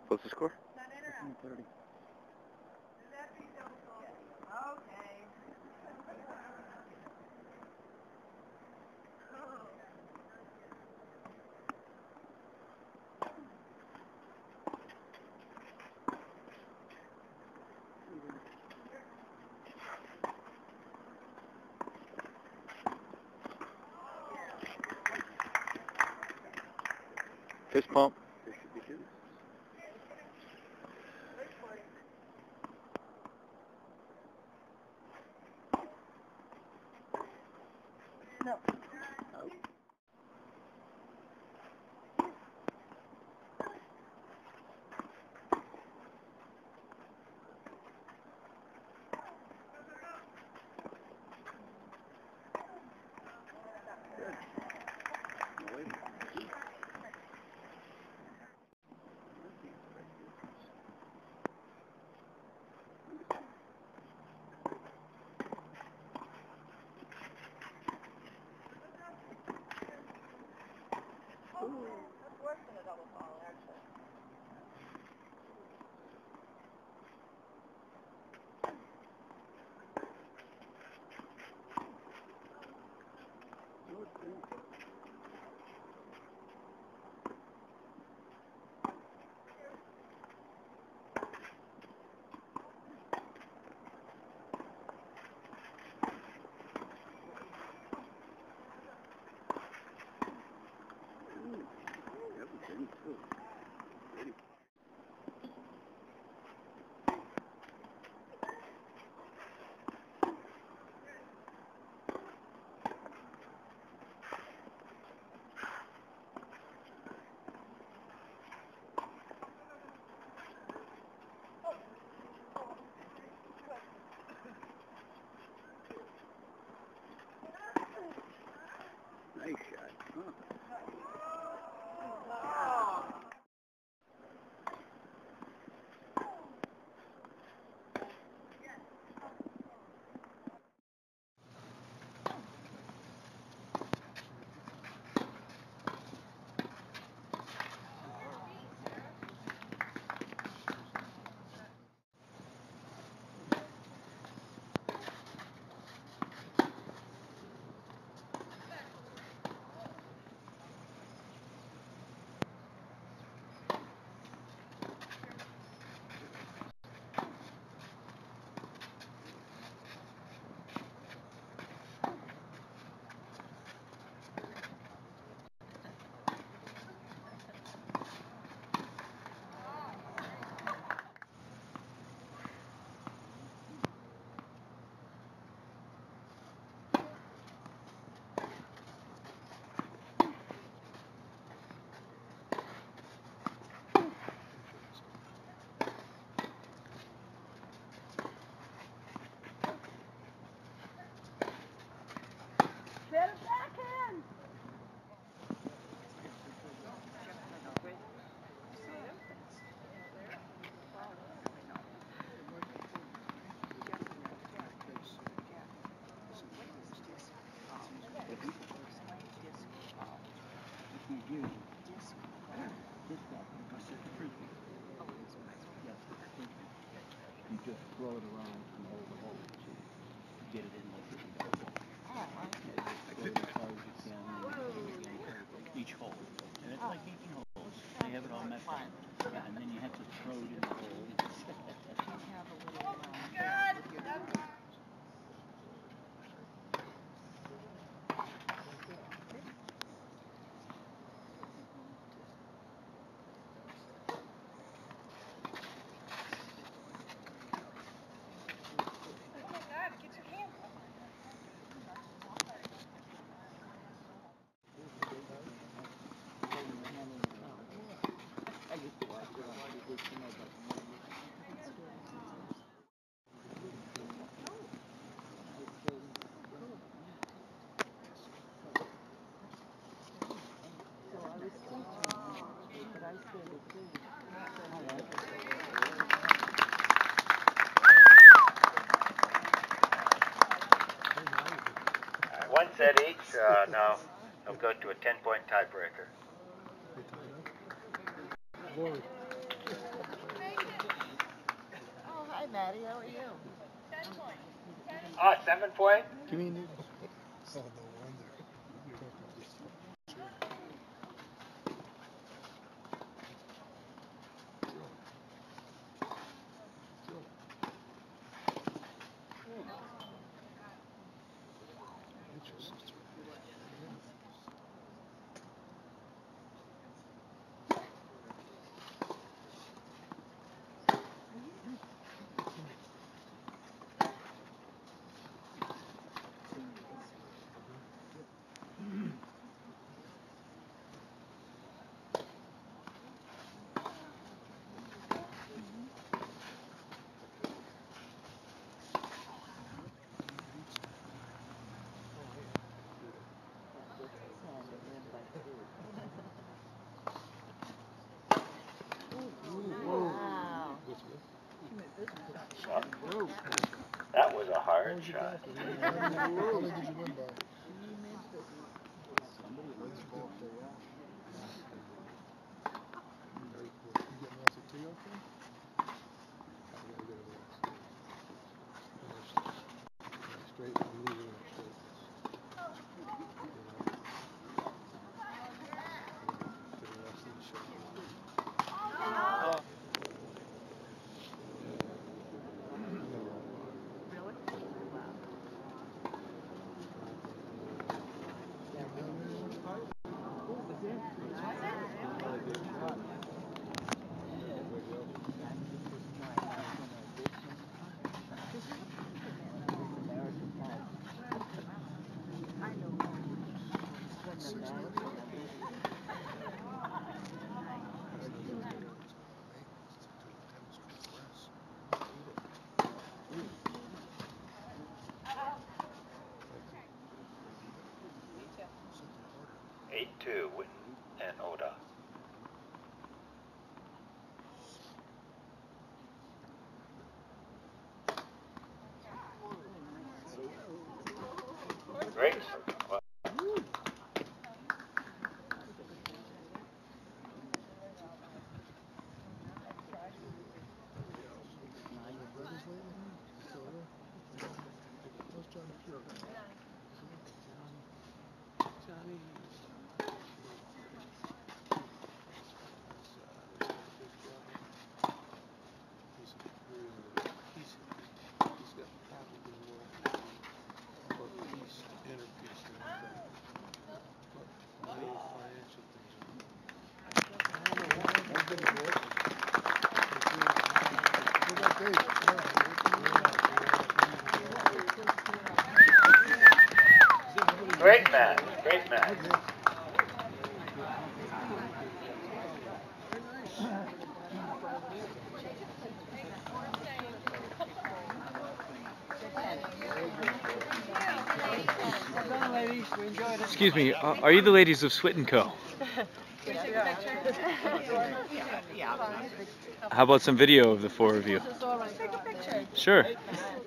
What's the score? 30. Fist pump. This should be good. No. Oh. Good. No, wait. That's worse than a double fall, actually. Everything too. Ready. Nice shot. Huh. Get it back in! You just throw it around and hold the hole to get it in like this. Go as far as you can and again, each hole. And it's like 18 holes. They have it all mapped out. Yeah, and then you have to throw it in the hole. One set each. Now I'll go to a 10-point tiebreaker. Maddie. How are you? 10 point. 7 point? Give me a needle. Oh, no wonder. You're talking just That was a hard shot. How many did you win by? Somebody lives off the wall. You getting off the tee okay? I gotta get it off. Straight, I'm leaving it straight. Get it off the shot. 8-2, Witten and Oda. Great. Well, great man, great man. Excuse me, are you the ladies of Swit & Co? How about some video of the four of you? Take a picture. Sure.